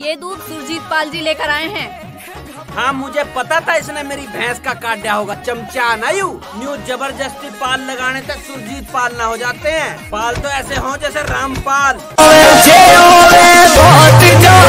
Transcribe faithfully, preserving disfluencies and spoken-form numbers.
ये दूध सुरजीत पाल जी लेकर आए हैं। हाँ मुझे पता था इसने मेरी भैंस का काट दिया होगा। चमचा ना यू न्यू जबरदस्ती पाल लगाने तक सुरजीत पाल ना हो जाते हैं। पाल तो ऐसे हों जैसे रामपाल।